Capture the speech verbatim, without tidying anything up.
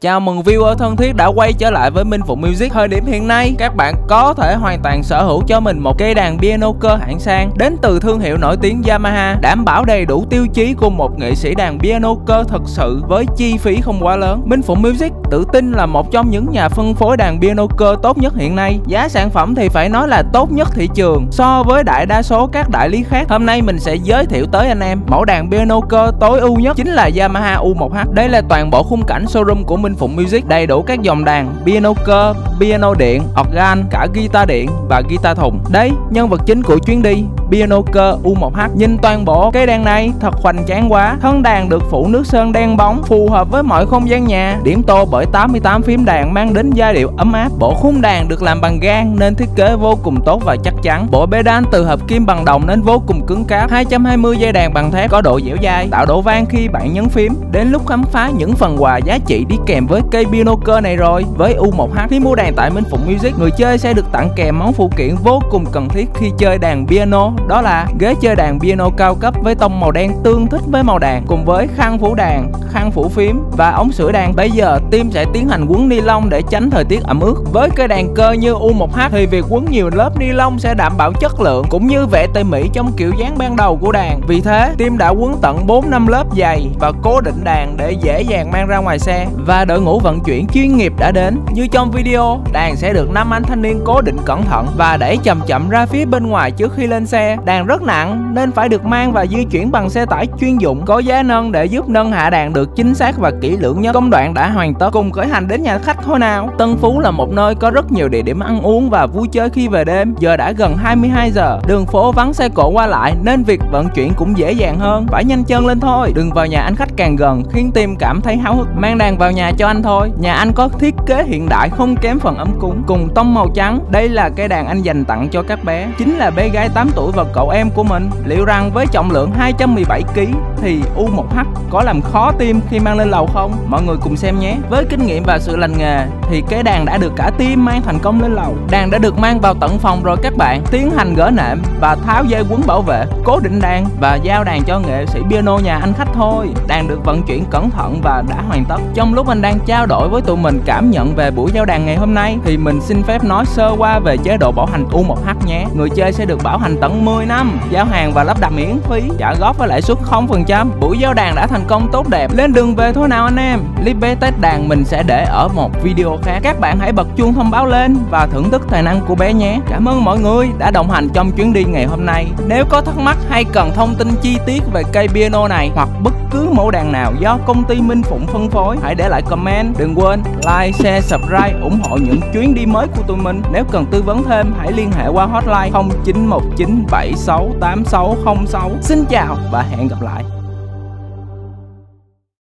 Chào mừng viewer thân thiết đã quay trở lại với Minh Phụng Music. Thời điểm hiện nay, các bạn có thể hoàn toàn sở hữu cho mình một cây đàn piano cơ hạng sang đến từ thương hiệu nổi tiếng Yamaha, đảm bảo đầy đủ tiêu chí của một nghệ sĩ đàn piano cơ thực sự với chi phí không quá lớn. Minh Phụng Music tự tin là một trong những nhà phân phối đàn piano cơ tốt nhất hiện nay. Giá sản phẩm thì phải nói là tốt nhất thị trường so với đại đa số các đại lý khác. Hôm nay mình sẽ giới thiệu tới anh em mẫu đàn piano cơ tối ưu nhất chính là Yamaha U một H. Đây là toàn bộ khung cảnh showroom của Minh Phụng Music, đầy đủ các dòng đàn piano cơ, piano điện, organ, cả guitar điện và guitar thùng. Đấy, nhân vật chính của chuyến đi piano cơ U một H. Nhìn toàn bộ cây đàn này thật hoành tráng quá. Thân đàn được phủ nước sơn đen bóng, phù hợp với mọi không gian nhà, điểm tô bởi tám mươi tám phím đàn mang đến giai điệu ấm áp. Bộ khung đàn được làm bằng gan nên thiết kế vô cùng tốt và chắc chắn. Bộ pedal từ hợp kim bằng đồng nên vô cùng cứng cáp. hai trăm hai mươi dây đàn bằng thép có độ dẻo dai, tạo độ vang khi bạn nhấn phím. Đến lúc khám phá những phần quà giá trị đi kèm với cây piano cơ này rồi. Với U một H, khi mua đàn tại Minh Phụng Music, người chơi sẽ được tặng kèm món phụ kiện vô cùng cần thiết khi chơi đàn piano, đó là ghế chơi đàn piano cao cấp với tông màu đen tương thích với màu đàn, cùng với khăn phủ đàn, khăn phủ phím và ống sưởi đàn. Bây giờ team sẽ tiến hành quấn ni lông để tránh thời tiết ẩm ướt. Với cây đàn cơ như U một H thì việc quấn nhiều lớp ni lông sẽ đảm bảo chất lượng cũng như vẻ tỉ mỉ trong kiểu dáng ban đầu của đàn. Vì thế, team đã quấn tận bốn năm lớp dày và cố định đàn để dễ dàng mang ra ngoài xe. Và đội ngũ vận chuyển chuyên nghiệp đã đến. Như trong video, đàn sẽ được năm anh thanh niên cố định cẩn thận và đẩy chậm chậm ra phía bên ngoài trước khi lên xe. Đàn rất nặng nên phải được mang và di chuyển bằng xe tải chuyên dụng có giá nâng để giúp nâng hạ đàn được chính xác và kỹ lưỡng nhất. Công đoạn đã hoàn tất, cùng khởi hành đến nhà khách thôi nào. Tân Phú là một nơi có rất nhiều địa điểm ăn uống và vui chơi khi về đêm. Giờ đã gần hai mươi hai giờ, đường phố vắng xe cộ qua lại nên việc vận chuyển cũng dễ dàng hơn. Phải nhanh chân lên thôi. Đừng vào nhà anh khách càng gần khiến team cảm thấy háo hức. Mang đàn vào nhà cho anh thôi. Nhà anh có thiết kế hiện đại không kém phần ấm cúng, cùng tông màu trắng. Đây là cây đàn anh dành tặng cho các bé, chính là bé gái tám tuổi và cậu em của mình. Liệu rằng với trọng lượng hai trăm mười bảy ki lô gam thì U một H có làm khó team khi mang lên lầu không? Mọi người cùng xem nhé. Với kinh nghiệm và sự lành nghề thì cái đàn đã được cả team mang thành công lên lầu. Đàn đã được mang vào tận phòng rồi các bạn. Tiến hành gỡ nệm và tháo dây quấn bảo vệ, cố định đàn và giao đàn cho nghệ sĩ piano nhà anh khách thôi. Đàn được vận chuyển cẩn thận và đã hoàn tất. Trong lúc anh đang trao đổi với tụi mình cảm nhận về buổi giao đàn ngày hôm nay thì mình xin phép nói sơ qua về chế độ bảo hành U một H nhé. Người chơi sẽ được bảo hành tận mười năm, giao hàng và lắp đặt miễn phí, trả góp với lãi suất không phần trăm. Buổi giao đàn đã thành công tốt đẹp, lên đường về thôi nào anh em. Clip bé test đàn mình sẽ để ở một video khác. Các bạn hãy bật chuông thông báo lên và thưởng thức tài năng của bé nhé. Cảm ơn mọi người đã đồng hành trong chuyến đi ngày hôm nay. Nếu có thắc mắc hay cần thông tin chi tiết về cây piano này hoặc bất cứ mẫu đàn nào do công ty Minh Phụng phân phối, hãy để lại comment. Đừng quên like, share, subscribe ủng hộ những chuyến đi mới của tụi mình. Nếu cần tư vấn thêm hãy liên hệ qua hotline không chín một chín bảy sáu tám sáu không sáu. Xin chào và hẹn gặp lại.